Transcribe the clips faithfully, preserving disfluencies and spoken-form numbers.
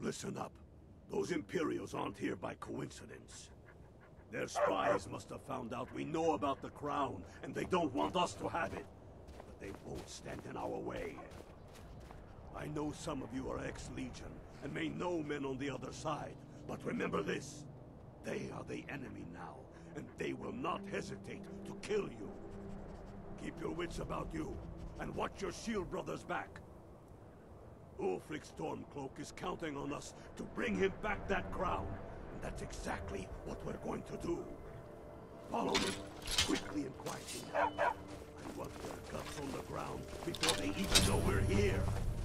Listen up. Those Imperials aren't here by coincidence. Their spies must have found out we know about the crown, and they don't want us to have it. But they won't stand in our way. I know some of you are ex-Legion, and may know men on the other side. But remember this. They are the enemy now, and they will not hesitate to kill you. Keep your wits about you, and watch your shield brothers back. Ulfric Stormcloak is counting on us to bring him back that crown, and that's exactly what we're going to do. Follow me, quickly and quietly now. I want their guts on the ground before they even know we're here.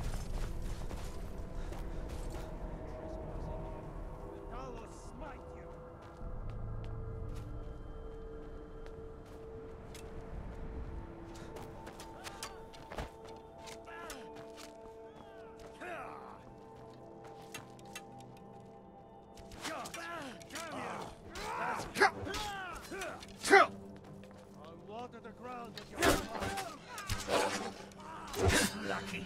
Lucky.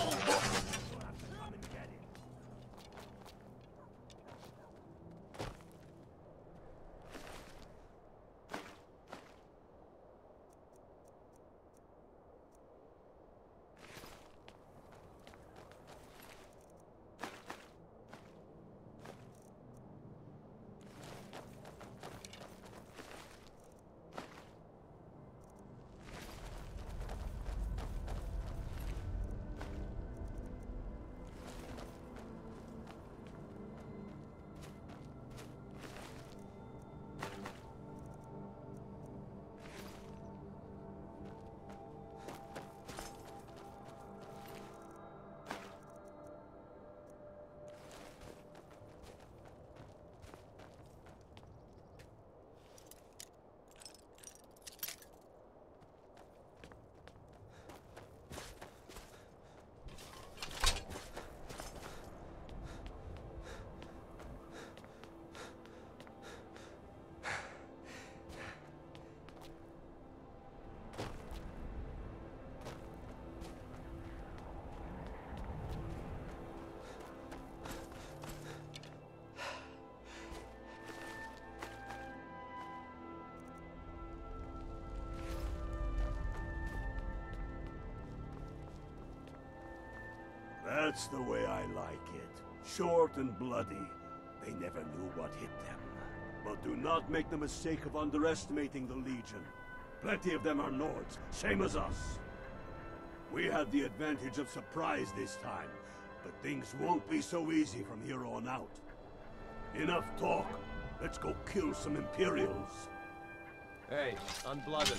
That's the way I like it. Short and bloody. They never knew what hit them. But do not make the mistake of underestimating the Legion. Plenty of them are Nords, same as us. We had the advantage of surprise this time, but things won't be so easy from here on out. Enough talk. Let's go kill some Imperials. Hey, unblooded.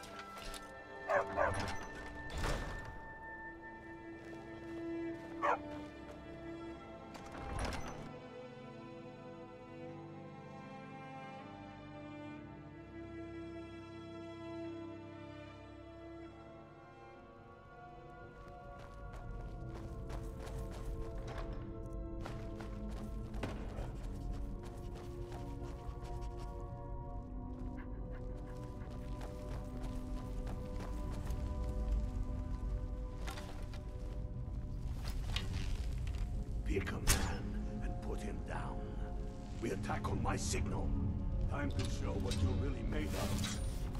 Pick a man and put him down. We attack on my signal. Time to show what you're really made of.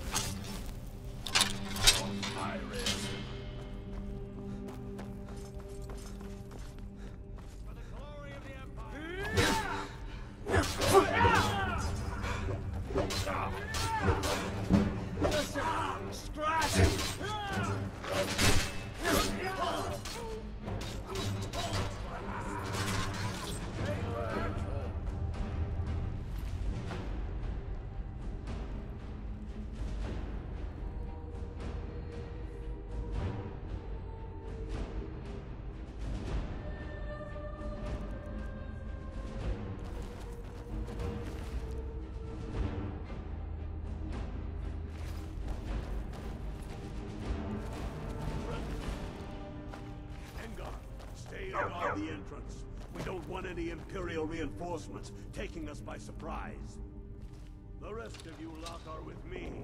Osiris. For the glory of the Empire. Scratch! Guard the entrance. We don't want any Imperial reinforcements taking us by surprise. The rest of you lot are with me.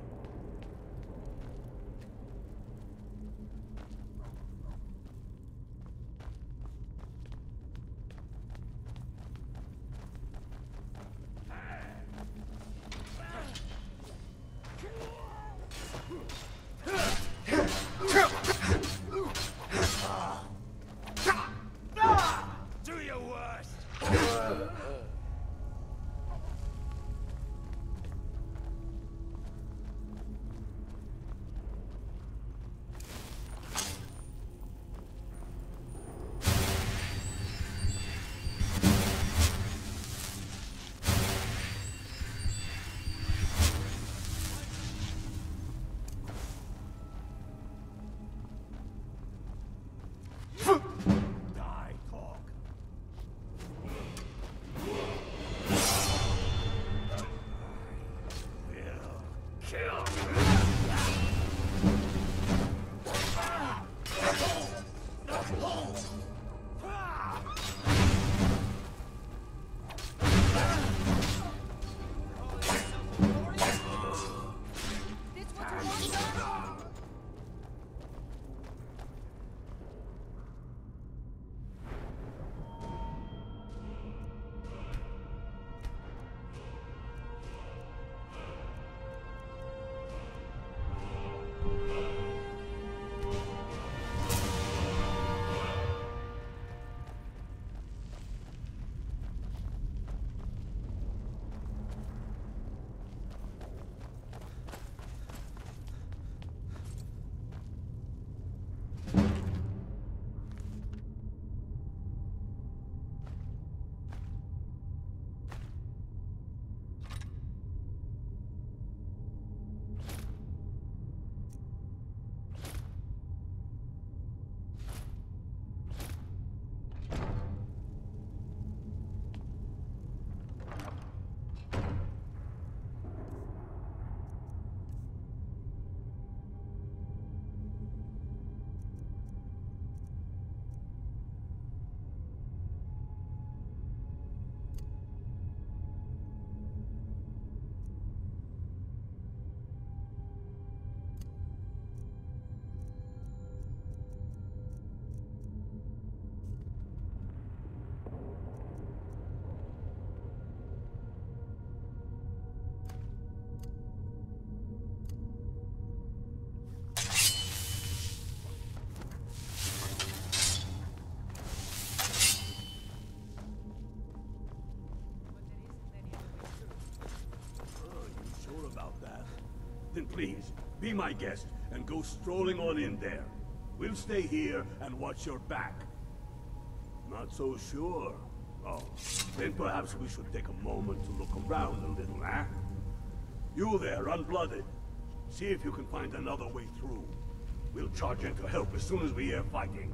Then please, be my guest and go strolling on in there. We'll stay here and watch your back. Not so sure. Oh, then perhaps we should take a moment to look around a little, eh? You there, Unblooded. See if you can find another way through. We'll charge in to help as soon as we hear fighting.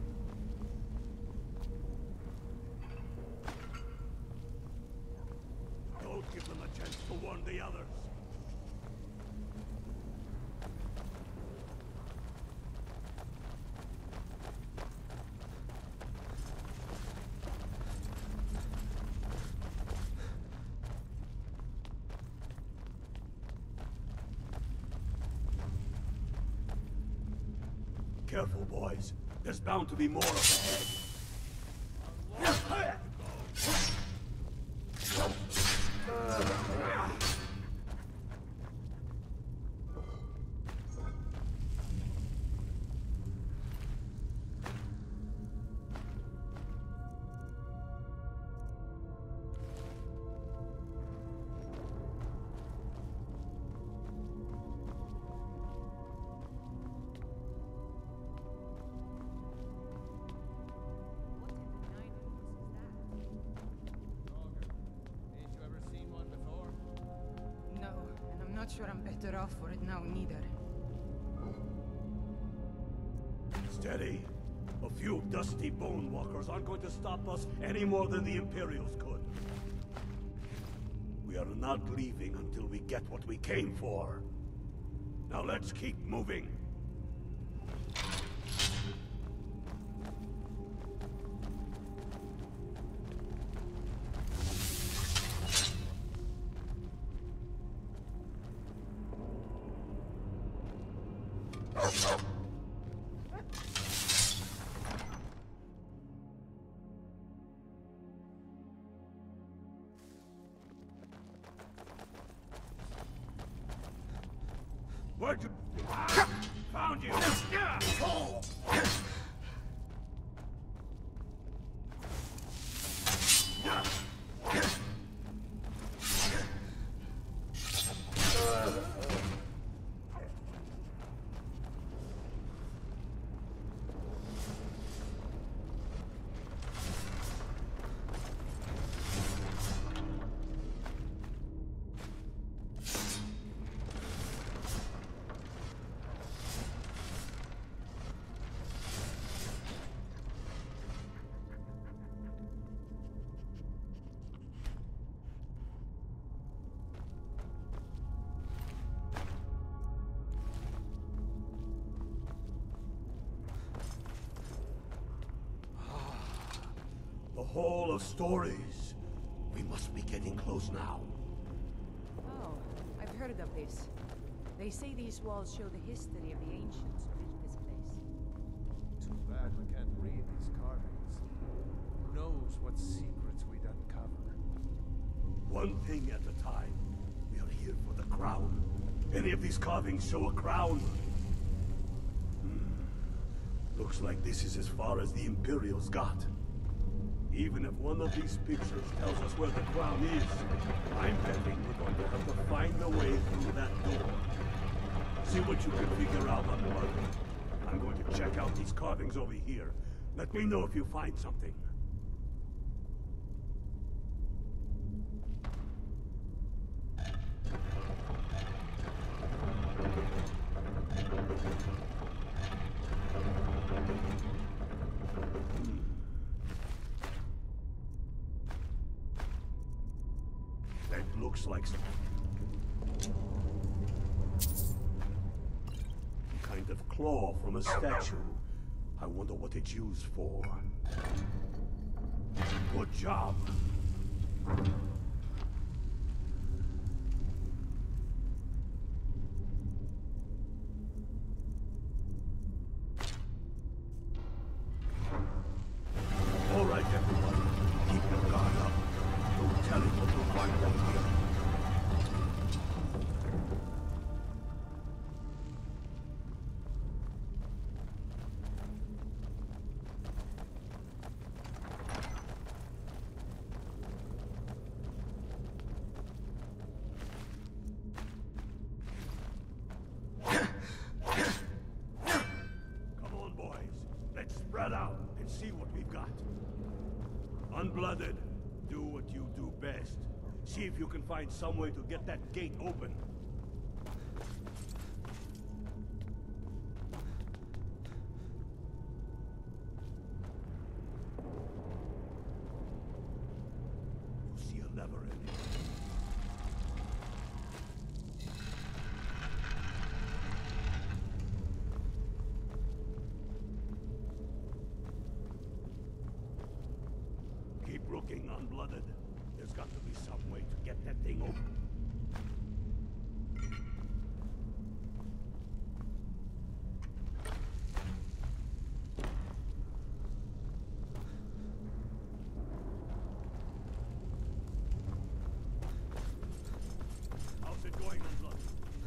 Don't give them a chance to warn the others. Careful, boys. There's bound to be more up ahead. Not sure I'm better off for it now, neither. Steady. A few dusty bone walkers aren't going to stop us any more than the Imperials could. We are not leaving until we get what we came for. Now let's keep moving. Where'd you... Found you! The Hall of Stories. We must be getting close now. Oh, I've heard of this. They say these walls show the history of the ancients who lived this place. Too bad we can't read these carvings. Who knows what secrets we'd uncover. One thing at a time. We are here for the crown. Any of these carvings show a crown? Hmm. Looks like this is as far as the Imperials got. Even if one of these pictures tells us where the crown is, I'm betting we're going to have to find a way through that door. See what you can figure out on the road. I'm going to check out these carvings over here. Let me know if you find something. Looks like some kind of claw from a statue. I wonder what it's used for. Good job. All right, everyone. Keep your guard up. Don't tell him what you'll find down here. See if you can find some way to get that gate open. You see a lever in it. Keep looking, Unblooded. There's got to be some way to get that thing open. How's it going, Unblooded?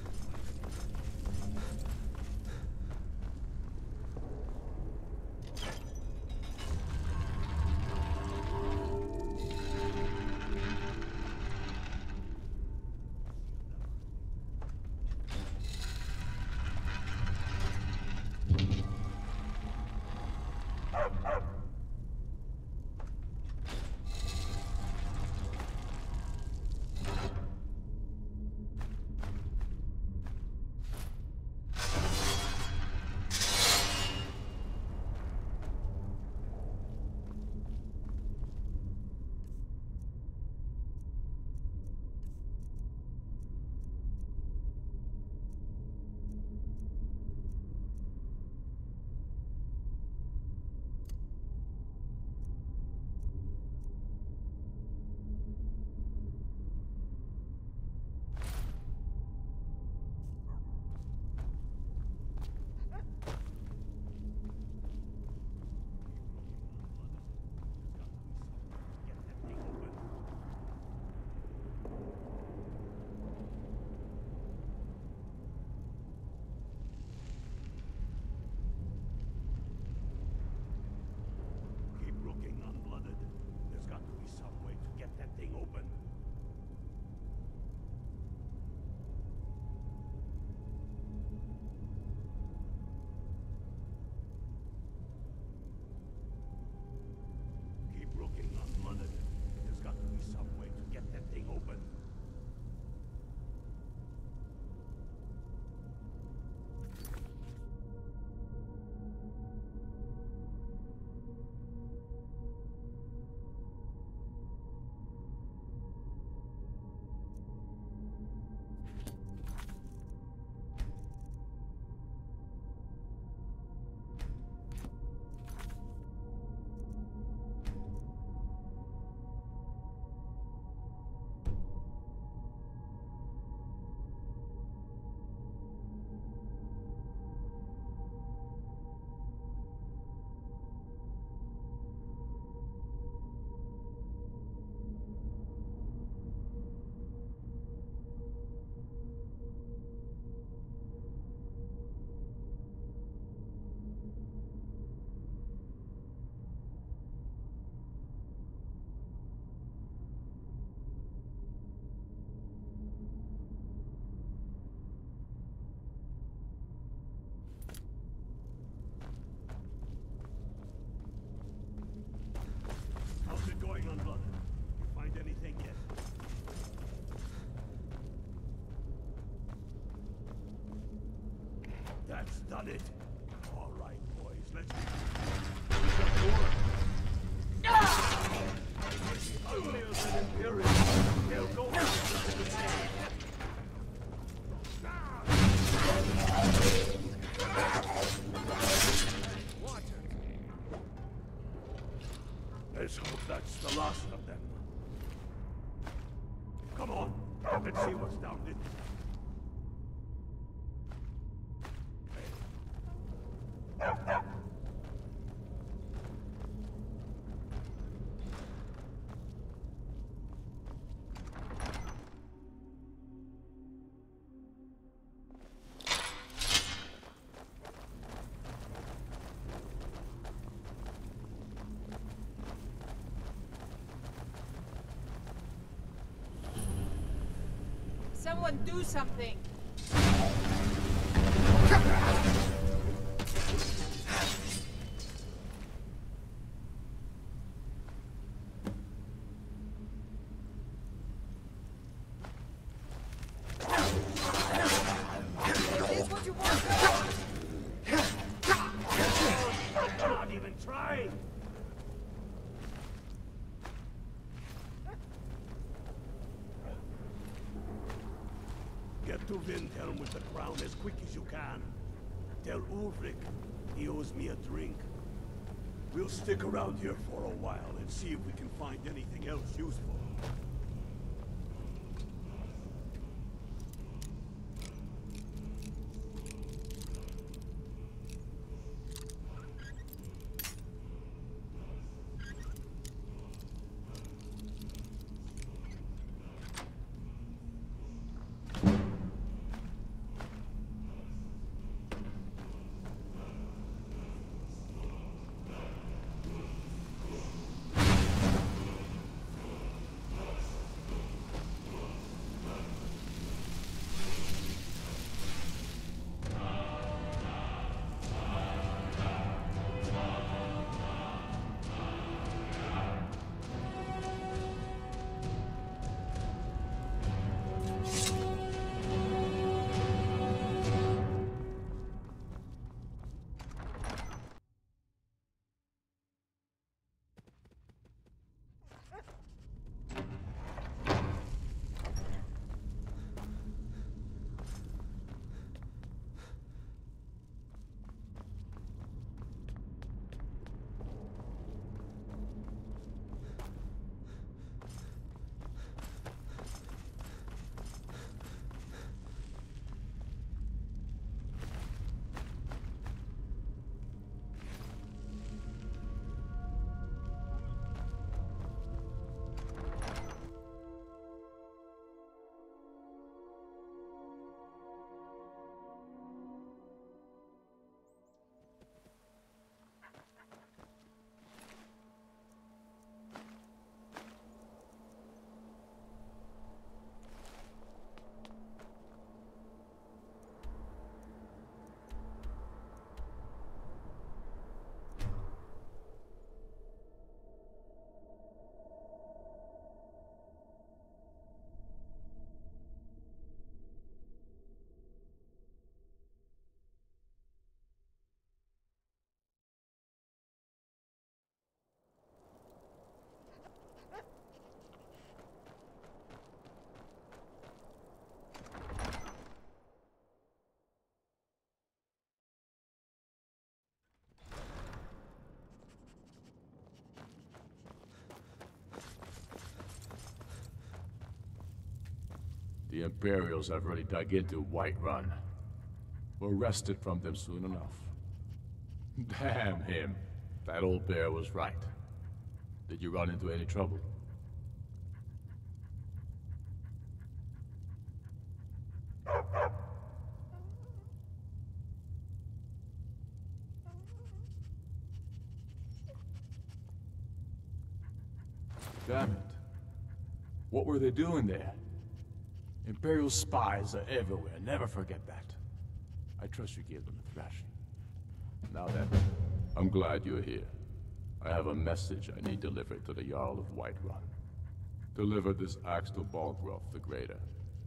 That's done it. All right, boys, let's uglier than Imperial. They'll go Let's hope that's the last of them. Come on, let's see what's down this. Someone do something! to Windhelm with the crown as quick as you can. Tell Ulrich he owes me a drink. We'll stick around here for a while and see if we can find anything else useful. The Imperials have really dug into Whiterun. We're wrested from them soon enough. Damn him. That old bear was right. Did you run into any trouble? Damn it. What were they doing there? Imperial spies are everywhere, never forget that. I trust you gave them a thrashing. Now then, I'm glad you're here. I have a message I need delivered to the Jarl of Whiterun. Deliver this axe to Balgruuf the Greater.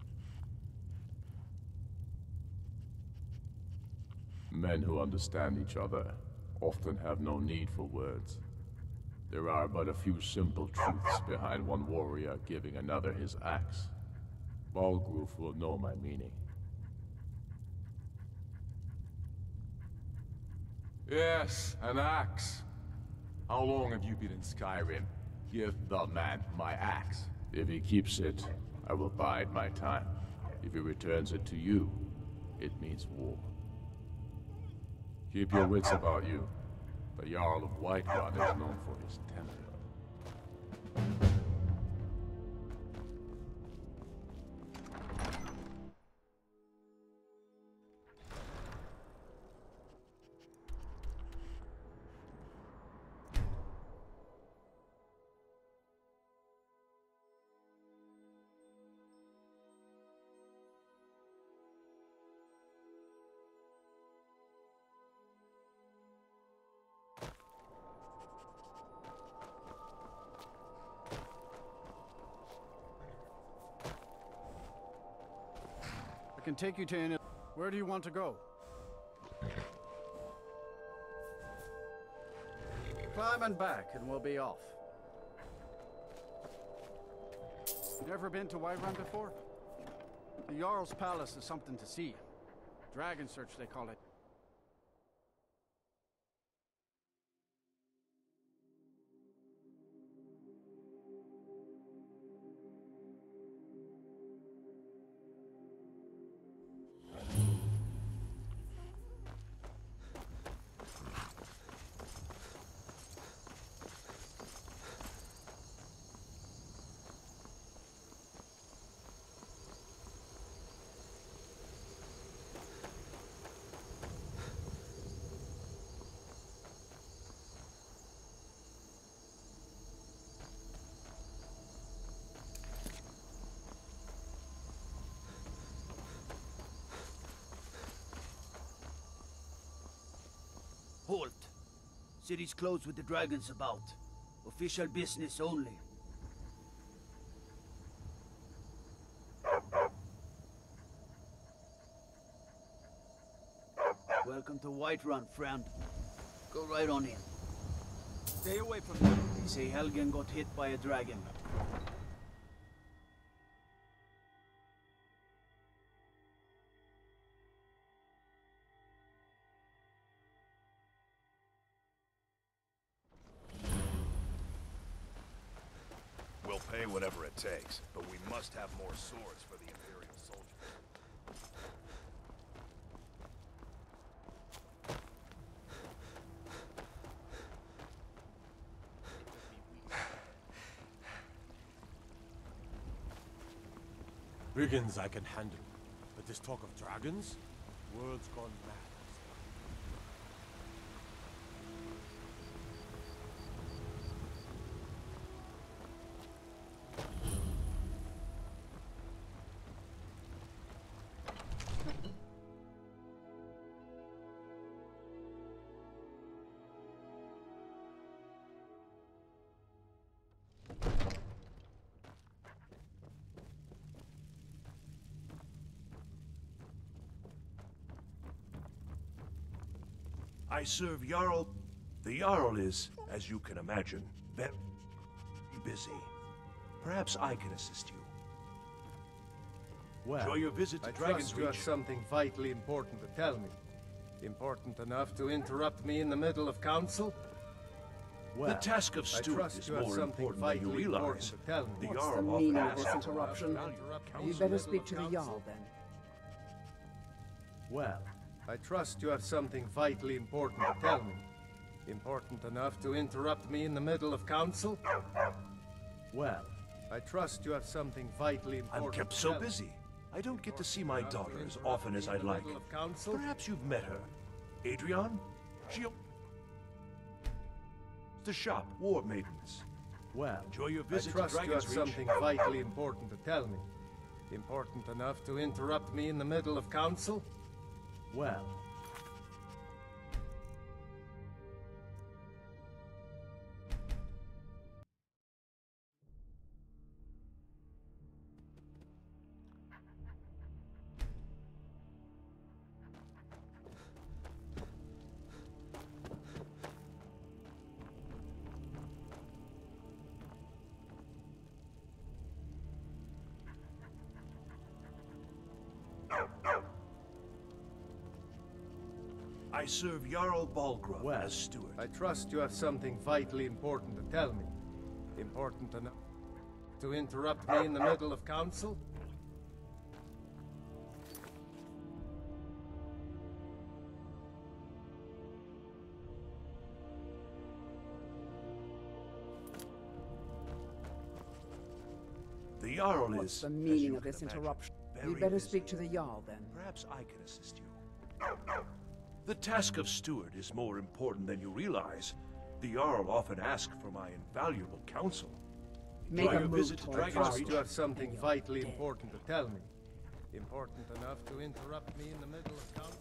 Men who understand each other often have no need for words. There are but a few simple truths behind one warrior giving another his axe. Balgruuf will know my meaning. Yes, an axe. How long have you been in Skyrim? Give the man my axe. If he keeps it, I will bide my time. If he returns it to you, it means war. Keep your wits about you. The Jarl of Whiterun is known for his temper. I can take you to any... Where do you want to go? Climb and back, and we'll be off. Never been to Whiterun before? The Jarl's Palace is something to see. Dragon Search, they call it. Halt! City's closed with the dragons about. Official business only. Welcome to Whiterun, friend. Go right on in. Stay away from them. They say Helgen got hit by a dragon. We'll pay whatever it takes, but we must have more swords for the Imperial soldiers. Brigands I can handle, but this talk of dragons? World's gone mad. I serve Jarl. The Jarl is, as you can imagine, very busy. Perhaps I can assist you. Well, Enjoy your visit to I Dragon's trust you have Reach. something vitally important to tell me. Important enough to interrupt me in the middle of council? Well, the task of I steward trust is you have more something important than you vitally realize. important to tell me. The What's Jarl the often meaning of asks this for interruption? Interrupt You council better middle speak of to the council? Jarl, then. Well, I trust you have something vitally important to tell me. Important enough to interrupt me in the middle of council? Well, I trust you have something vitally important I'm kept to so tell me. busy. I don't get to see my Enough to daughter as interrupt often me as in I'd the like. middle of council? Perhaps you've met her. Adrian? She... The shop, War Maidens. Well, Enjoy your I visit to trust you have Dragon's Reach. something vitally important to tell me. Important enough to interrupt me in the middle of council? Well. I serve Jarl Balgruuf Well, as steward. I trust you have something vitally important to tell me. Important enough to interrupt me in the middle of council? The Jarl What's is, the as meaning you of can this imagine, interruption? You very better busy. speak to the Jarl, then. Perhaps I can assist you. The task of steward is more important than you realize. The Jarl often asks for my invaluable counsel. Make Enjoy a your move visit to toward Dragon's Trust Jarl. Reach. you have something And you're vitally dead. important to tell me. Important enough to interrupt me in the middle of council?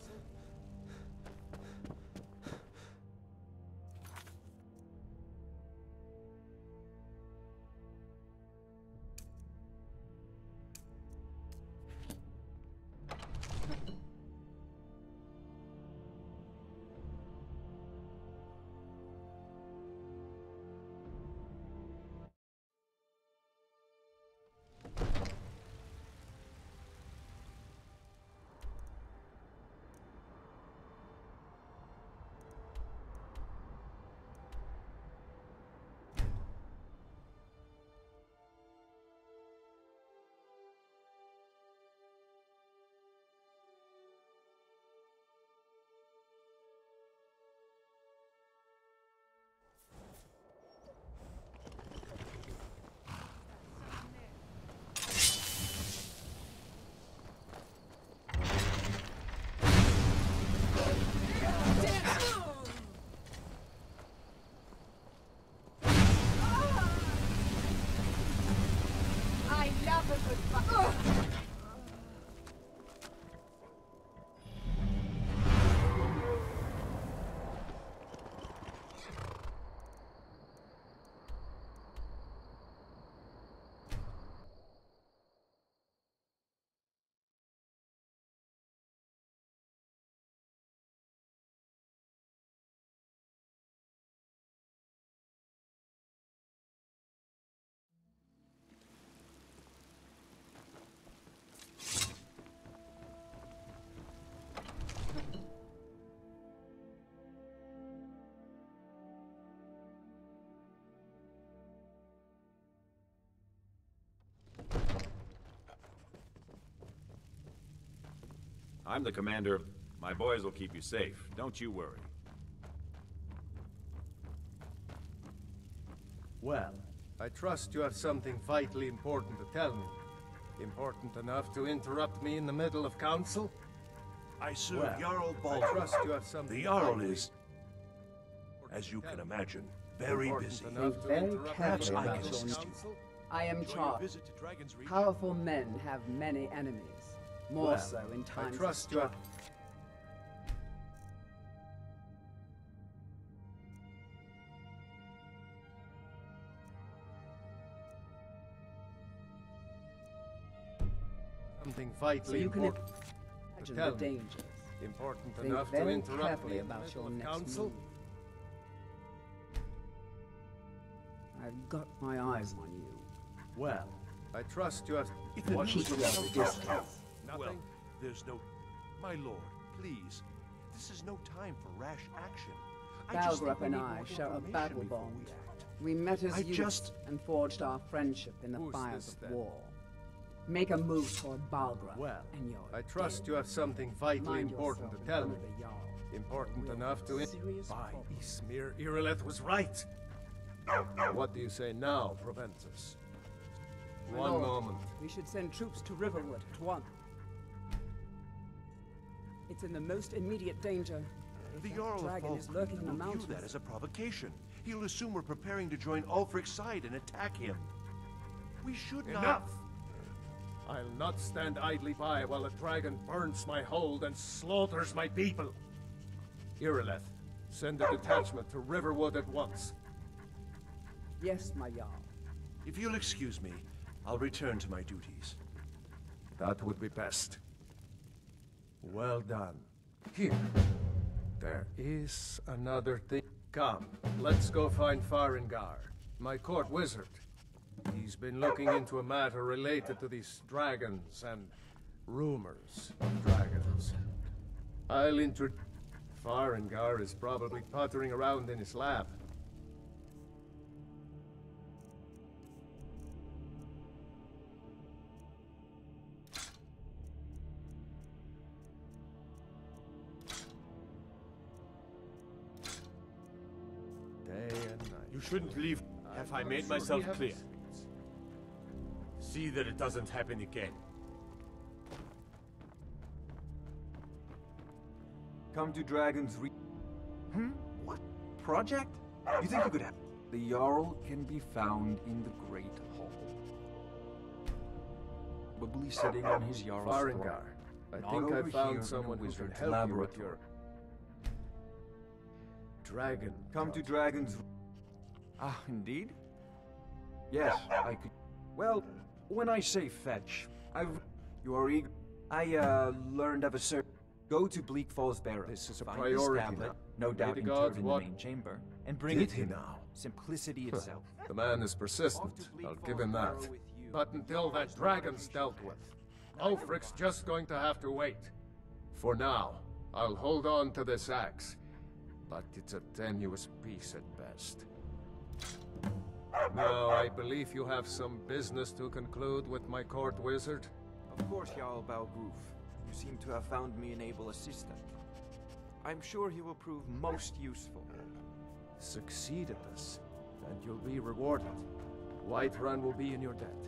I'm the commander. My boys will keep you safe. Don't you worry. Well, I trust you have something vitally important to tell me. Important enough to interrupt me in the middle of council? I serve Well, Jarl I Balgruuf. trust you have something The Jarl vitally is, as you can imagine, very important busy. enough to Very interrupt Perhaps me carefully I in can the about middle your of assist you. council? I am Enjoy your charged. visit to Dragon's Reach. Powerful men have many enemies. More Well, so in I times trust of you have... strife. Something So vitally you can important. imagine tell the me. dangers. Important Think enough to very interrupt carefully me in the about middle your of next council? move. I've got my eyes on you. Well, I trust you have... If the What news was is the no distance? doubt- Nothing? Well, there's no... My lord, please. This is no time for rash action. I just think Balgruuf we and need I more share a information battle before bond. we act. We met as I youths just- and forged our friendship in the Who's fires this, of then? war. Make a move toward Balgruuf, Well, and you're I trust dead. you have something vitally Mind important to yourself in tell front me. of the Jarl. Important We'll enough to... have serious By problems. Ismir, Irileth was right. What do you say now, Proventus? My One lord, moment. We should send troops to Riverwood at once. It's in the most immediate danger. If The that Jarl of dragon is Falkreath lurking in the will view mountains. that as a provocation. He'll assume we're preparing to join Ulfric's side and attack him. We should not... Enough! I'll not stand idly by while the dragon burns my hold and slaughters my people. Irileth, send a detachment to Riverwood at once. Yes, my Jarl. If you'll excuse me, I'll return to my duties. That would be best. Well done. Here. There is another thing. Come, let's go find Farengar, my court wizard. He's been looking into a matter related to these dragons and rumors of dragons. I'll introduce... Farengar is probably pottering around in his lab. Day and night. You shouldn't leave. Have I made myself clear? See that it doesn't happen again. Come to Dragon's Re- Hmm? What? Project? You think you could have... The Jarl can be found in the Great Hall. Probably sitting on his Jarl's throne. Farengar, I Not think I over here found in someone a who can wizard's help you with laboratory. your... Dragon. Come to Dragon's... Ah, indeed? Yes, I could... Well, when I say fetch, I've... You are eager... I, uh, learned of a certain... Go to Bleak Falls Barrow. This is a Find priority this tablet, now. no doubt Pray to interred God, in what the main chamber, and bring did it he here. now? Simplicity itself. The man is persistent. I'll give him that. But until that dragon's dealt with, Ulfric's just going to have to wait. For now, I'll hold on to this axe. But it's a tenuous piece at best. Now, I believe you have some business to conclude with my court wizard. Of course, Jarl Balgruuf. You seem to have found me an able assistant. I'm sure he will prove most useful. Succeed at this, and you'll be rewarded. Whiterun will be in your debt.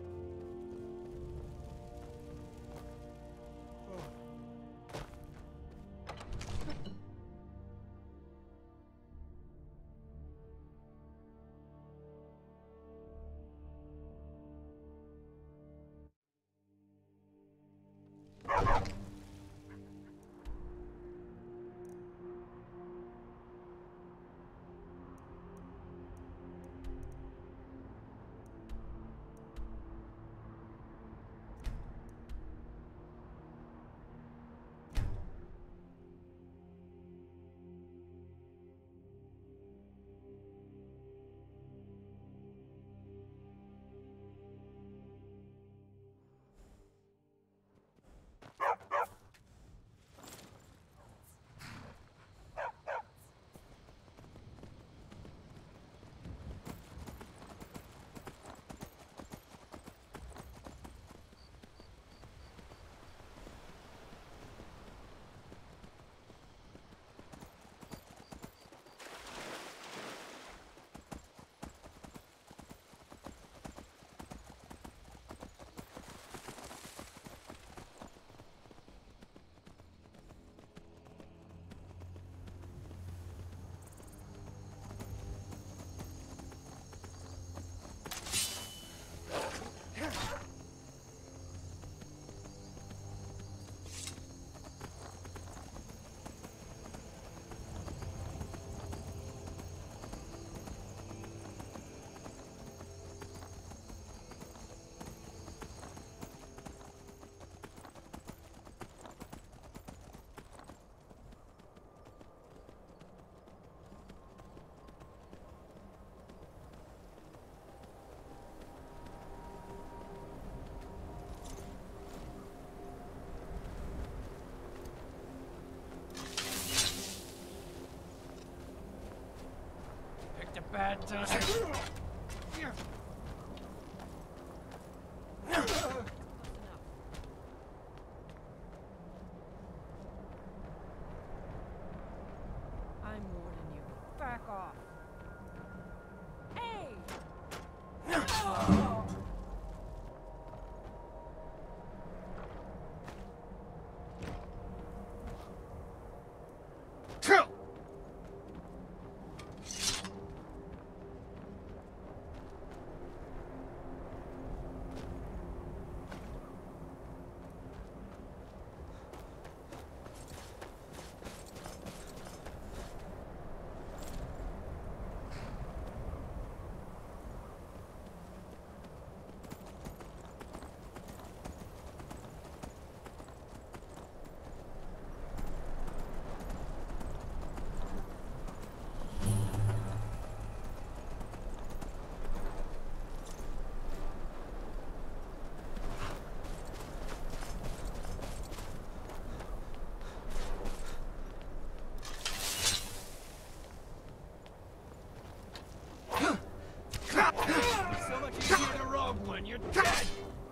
bad time. I'm warning you. Back off. Hey! So much easier to rob when you're dead!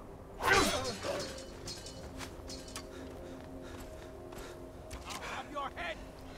I'll have your head!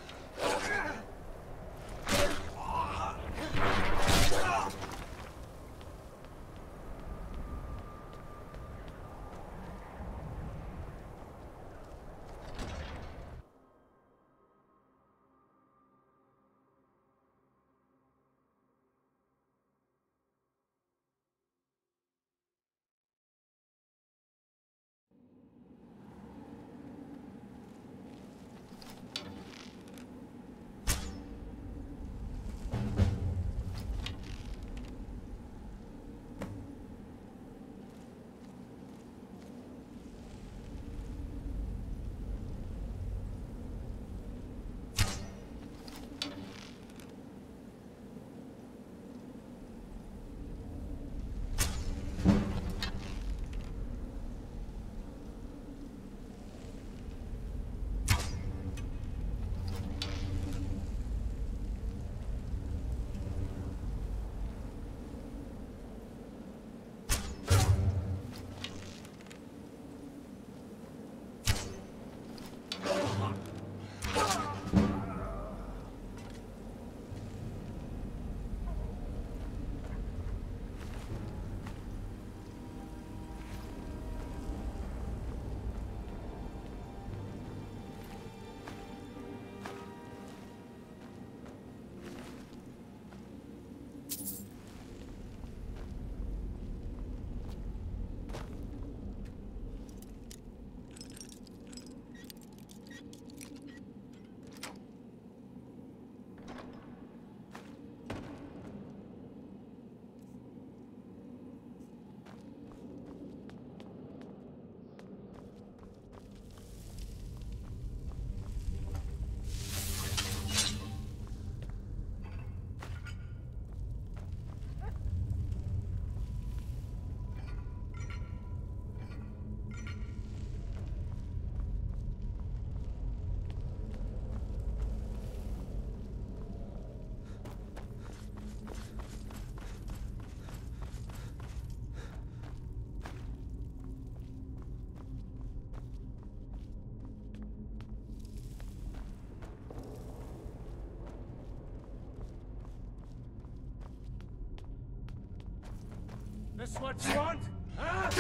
This what you want? Huh?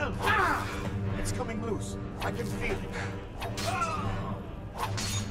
It's coming loose. I can feel it.